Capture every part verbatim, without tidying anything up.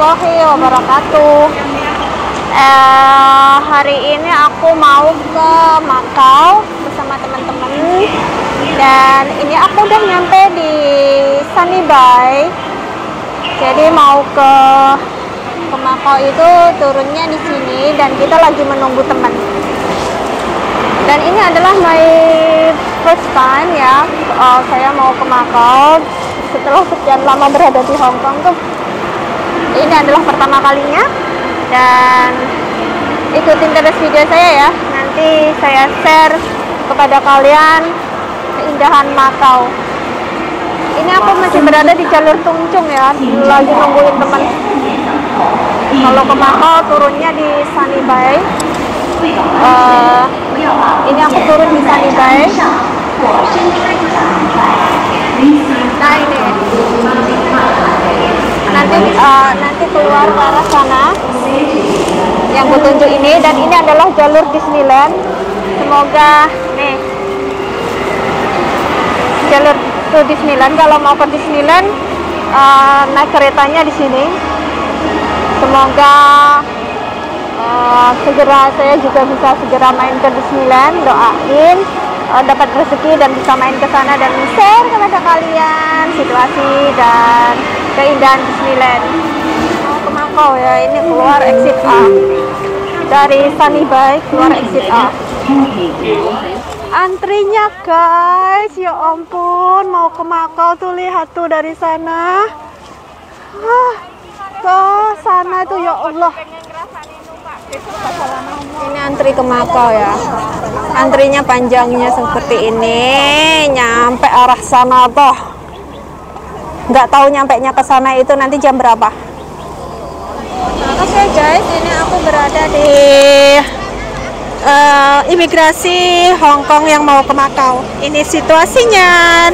warahmatullahi wabarakatuh. Eh, hari ini aku mau ke Macau bersama teman-teman, dan ini aku udah nyampe di Sunny Bay. Jadi mau ke ke Macau itu turunnya di sini, dan kita lagi menunggu teman. Dan ini adalah my first time ya, uh, saya mau ke Macau setelah sekian lama berada di Hong Kong tuh. Ini adalah pertama kalinya, dan ikutin terus video saya ya. Nanti saya share kepada kalian keindahan Macau. Ini aku masih berada di jalur Tung Chung ya, lagi nungguin teman. Kalau ke Macau turunnya di Sunny Bay. Uh, ini aku turun di Sunny Bay. Nah ini nanti uh, nanti keluar ke arah sana yang kutunjuk ini, dan ini adalah jalur Disneyland. Semoga nih jalur ke Disneyland. Kalau mau ke Disneyland uh, naik keretanya di sini. Semoga uh, segera saya juga bisa segera main ke Disneyland. Doain uh, dapat rezeki dan bisa main ke sana dan share kepada kalian situasi dan keindahan Disneyland. Mau ke Macau ya, ini keluar exit A dari Sunny Bay, keluar exit A. Antrinya guys, ya ampun, mau ke Macau tuh, lihat tuh dari sana. Hah, tuh sana tuh, ya Allah. Ini antri ke Macau ya. Antrinya panjangnya seperti ini, nyampe arah sana toh. Nggak tahu nyampe nya ke sana itu nanti jam berapa. Oke okay guys, ini aku berada di uh, imigrasi Hong Kong yang mau ke Macau. Ini situasinya.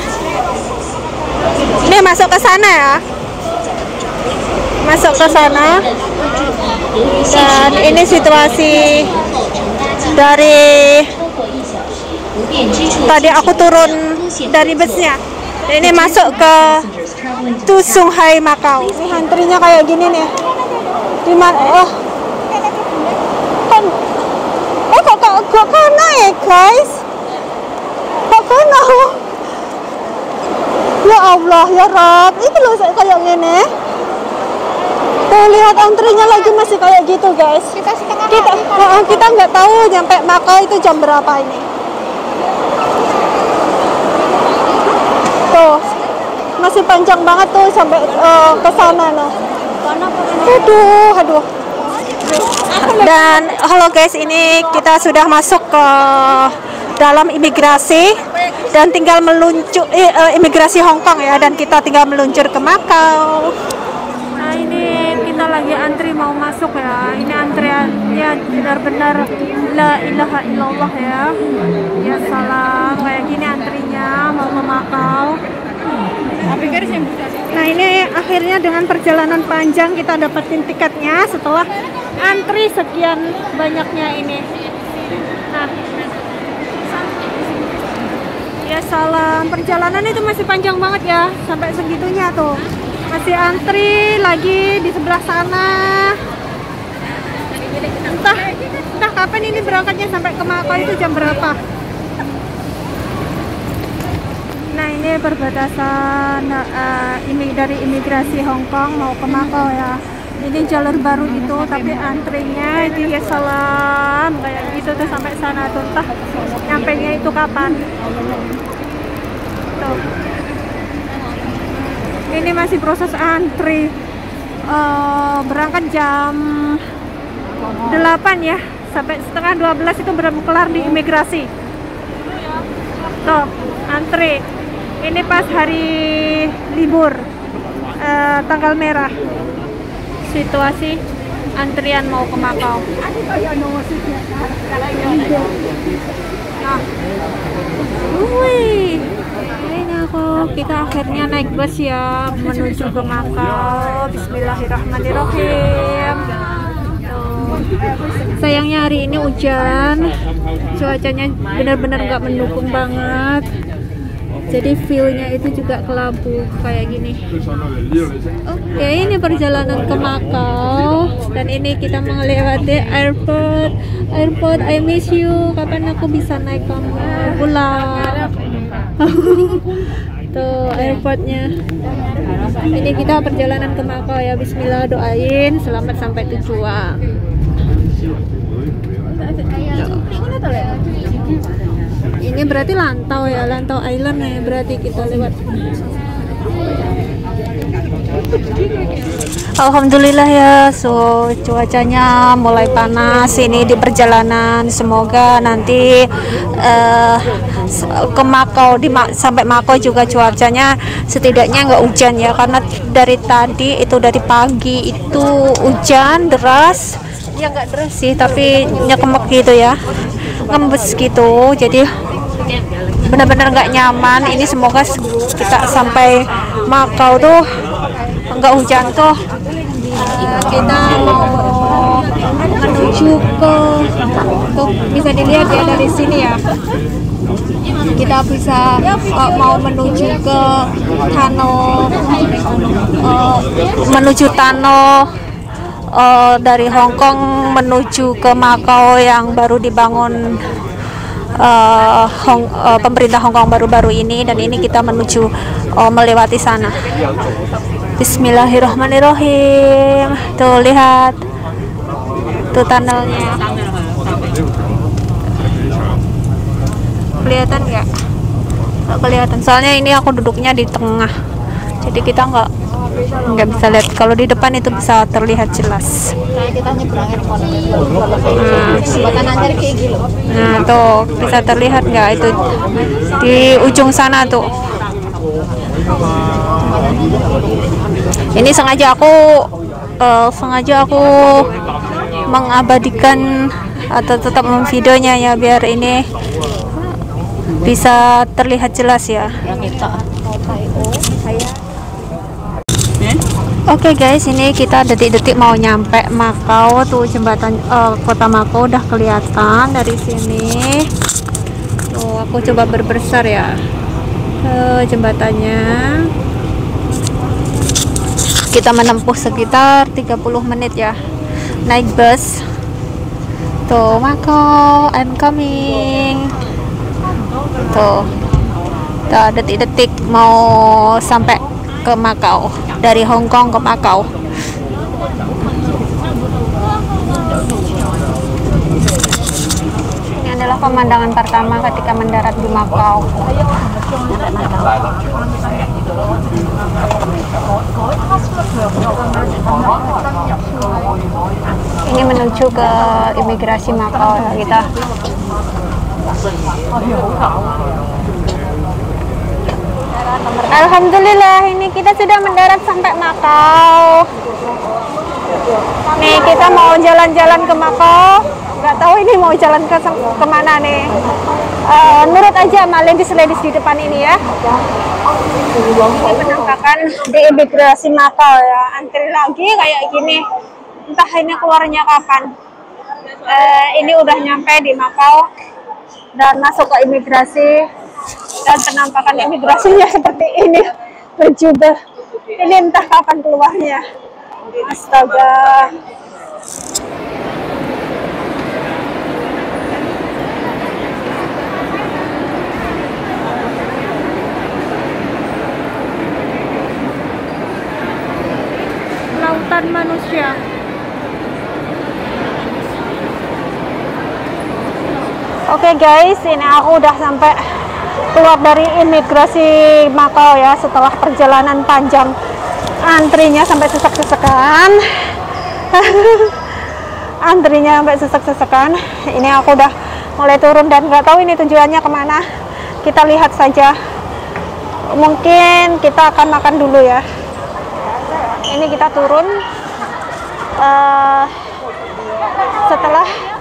Ini masuk ke sana ya. Masuk ke sana. Dan ini situasi dari tadi aku turun dari busnya. Ini masuk ke Tu Sung Hai Macau. Ini antrinya kayak gini nih. Di mana? Oh, kan? Oh, kok kok kok kena ya guys? Kok kena? Ya Allah, ya Rob. Ini loh kayak gini. Tuh lihat antrinya lagi masih kayak gitu guys. Kita kita uh, kita nggak tahu nyampe Macau itu jam berapa ini. Tuh masih panjang banget tuh sampai uh, ke sana noh. Aduh, aduh. Dan halo guys, ini kita sudah masuk ke dalam imigrasi dan tinggal meluncur eh, uh, imigrasi Hong Kong ya, dan kita tinggal meluncur ke Macau. Nah ini kita lagi antri mau masuk ya. Ini antriannya benar-benar la ilaha illallah ya. Ya salam, kayak gini antrinya mau ke Macau. Nah ini akhirnya dengan perjalanan panjang kita dapetin tiketnya setelah antri sekian banyaknya ini. Nah, ya salam, perjalanan itu masih panjang banget ya, sampai segitunya tuh. Masih antri lagi di sebelah sana. Entah, entah kapan ini berangkatnya, sampai ke Macau itu jam berapa. Nah ini perbatasan uh, ini dari imigrasi Hong Kong mau ke Macau ya. Ini jalur baru itu, tapi antrinya itu ya salam kayak gitu tuh sampai sana tuh. Entah nyampe nya itu kapan. Tuh. Ini masih proses antri. Uh, berangkat jam delapan ya, sampai setengah dua belas itu baru kelar di imigrasi. Tuh, antri. Ini pas hari libur, uh, tanggal merah. Situasi antrian mau ke Macau. Nah, wih, ini aku kita akhirnya naik bus ya menuju ke Macau. Bismillahirrahmanirrahim. Sayangnya hari ini hujan, cuacanya benar-benar nggak mendukung banget. Jadi view-nya itu juga kelabu kayak gini. Oke, ini perjalanan ke Makau dan ini kita melewati airport. Airport, I miss you. Kapan aku bisa naik kamu pulang? Tuh airportnya. Ini kita perjalanan ke Makau ya. Bismillah, doain selamat sampai tujuan. Ini berarti Lantau ya, Lantau Island ya, berarti kita lewat. Alhamdulillah ya, so cuacanya mulai panas ini di perjalanan. Semoga nanti uh, ke Makau di sampai Makau juga cuacanya setidaknya nggak hujan ya, karena dari tadi itu dari pagi itu hujan deras. Ya nggak deras sih, tapi nyekemek gitu ya, ngembes gitu, jadi benar-benar nggak nyaman. Ini semoga kita sampai Makau tuh nggak hujan tuh. Uh, kita mau menuju ke, tuh bisa dilihat ya dari sini ya, kita bisa uh, mau menuju ke Tano, uh, menuju Tano. Uh, dari Hong Kong menuju ke Makau yang baru dibangun uh, Hong, uh, pemerintah Hong Kong baru-baru ini, dan ini kita menuju uh, melewati sana. Bismillahirrahmanirrahim. Tuh lihat, tuh tunnelnya. Kelihatan nggak? Nggak kelihatan. Soalnya ini aku duduknya di tengah, jadi kita nggak nggak bisa lihat. Kalau di depan itu bisa terlihat jelas. Nah, nah tuh bisa terlihat nggak itu di ujung sana tuh. Ini sengaja aku uh, sengaja aku mengabadikan atau tetap memvideonya ya, biar ini bisa terlihat jelas ya. Oke okay guys, ini kita detik-detik mau nyampe Makau tuh, jembatan uh, kota Makau udah kelihatan dari sini. Tuh aku coba berbesar ya uh, jembatannya. Kita menempuh sekitar tiga puluh menit ya naik bus. Tuh Makau, I'm coming. Tuh, tuh detik-detik mau sampai ke Makau, dari Hong Kong ke Makau. Ini adalah pemandangan pertama ketika mendarat di Makau. Ini menuju ke imigrasi Makau ya kita. Alhamdulillah, ini kita sudah mendarat sampai Makau. Nih kita mau jalan-jalan ke Makau. Nggak tahu ini mau jalan ke kemana nih. Uh, nurut aja sama ladies-ladies di depan ini ya. Ini penampakan di imigrasi Makau ya. Antri lagi kayak gini. Entah ini keluarnya kapan. Uh, ini udah nyampe di Makau dan masuk ke imigrasi. Dan penampakan imigrasinya seperti ini, berjubah. Ini entah kapan keluarnya. Astaga. Lautan manusia. Oke okay guys, ini aku udah sampai keluar dari imigrasi Makau ya, setelah perjalanan panjang, antrinya sampai sesek-sesekan. Antrinya sampai sesek-sesekan. Ini aku udah mulai turun dan nggak tahu ini tujuannya kemana. Kita lihat saja. Mungkin kita akan makan dulu ya. Ini kita turun uh, setelah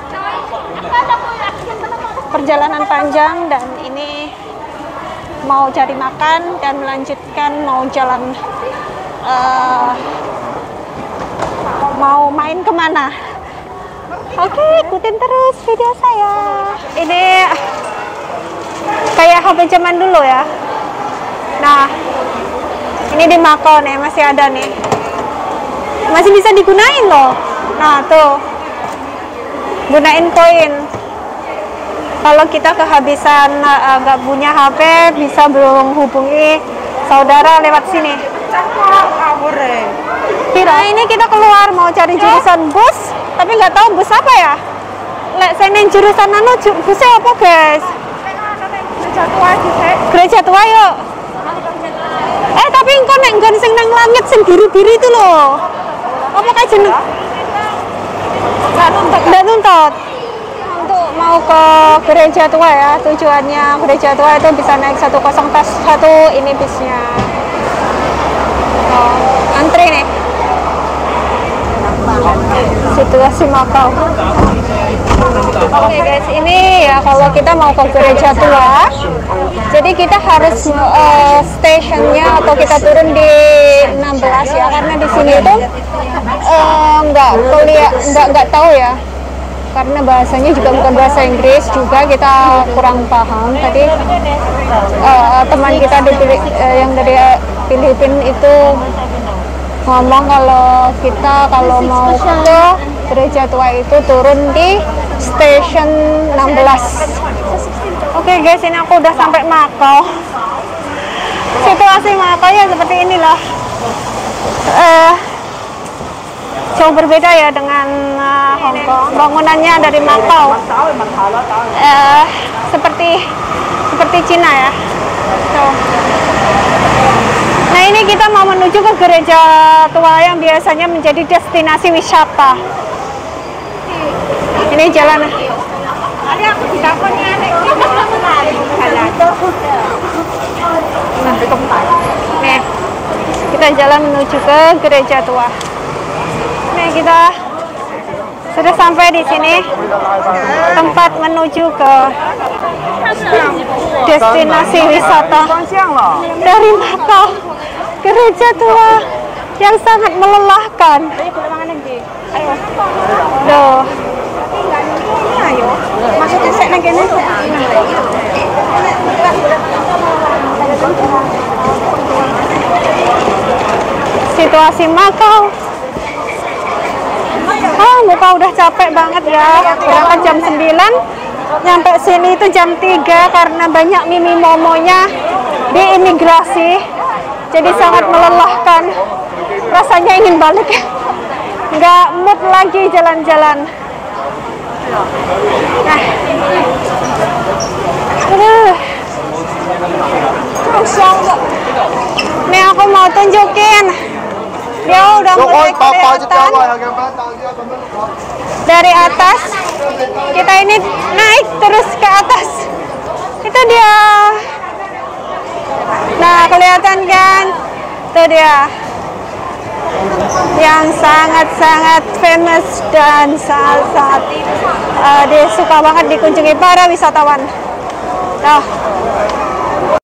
perjalanan panjang, dan ini mau cari makan dan melanjutkan mau jalan, uh, mau main kemana. Oke, ikutin terus video saya. Ini kayak H P zaman dulu ya, Nah, ini di Makau nih, masih ada nih. Masih bisa digunain loh. Nah, tuh. Gunain koin. Kalau kita kehabisan nggak uh, punya H P, bisa belum hubungi saudara lewat sini. Nah, ini kita keluar mau cari jurusan bus, tapi nggak tahu bus apa ya. Lek senen jurusan anu busnya apa, guys? Gereja tua Gereja tua yuk. Eh, tapi engkau nek nggon sing nang langit sing biru-biru itu loh. Apa kayak jeneng? Nggak nuntut. Nggak nuntut. Untuk mau ke gereja tua ya, tujuannya gereja tua itu bisa naik satu nol satu ini bisnya. Oh, antri nih. Situasi Makau. Oke okay guys, ini ya kalau kita mau ke gereja tua, jadi kita harus uh, stationnya atau kita turun di enam belas ya, karena di sini tuh uh, nggak kuliah nggak nggak tahu ya, karena bahasanya juga bukan bahasa Inggris, juga kita kurang paham. Tadi uh, teman kita di, uh, yang dari Filipina itu ngomong kalau kita kalau mau ke gereja tua itu turun di station enam belas. Oke okay guys, ini aku udah sampai Makau. Situasi Makau ya seperti inilah. Uh, jauh berbeda ya dengan uh, Hong Kong. Bangunannya dari Makau. Uh, seperti seperti Cina ya. So. Nah, ini kita mau menuju ke gereja tua yang biasanya menjadi destinasi wisata. Ini jalan. Nih, kita jalan menuju ke gereja tua. Nih, kita sudah sampai di sini, tempat menuju ke destinasi wisata dari Makau. Gereja tua yang sangat melelahkan. Loh. Maksudnya saya nang kene. Situasi Makau. Ah, muka udah capek banget ya. Berangkat jam sembilan, nyampe sini itu jam tiga karena banyak mimi momonya di imigrasi. Jadi sangat melelahkan. Rasanya ingin balik. Nggak mood lagi jalan-jalan. Nah. Aduh. Nih aku mau tunjukin. Dia udah mulai kelihatan. Dari atas. Kita ini naik terus ke atas. Itu dia. Nah, kelihatan kan? Itu dia. Yang sangat-sangat famous dan sangat-sangat uh, disuka banget dikunjungi para wisatawan. Nah,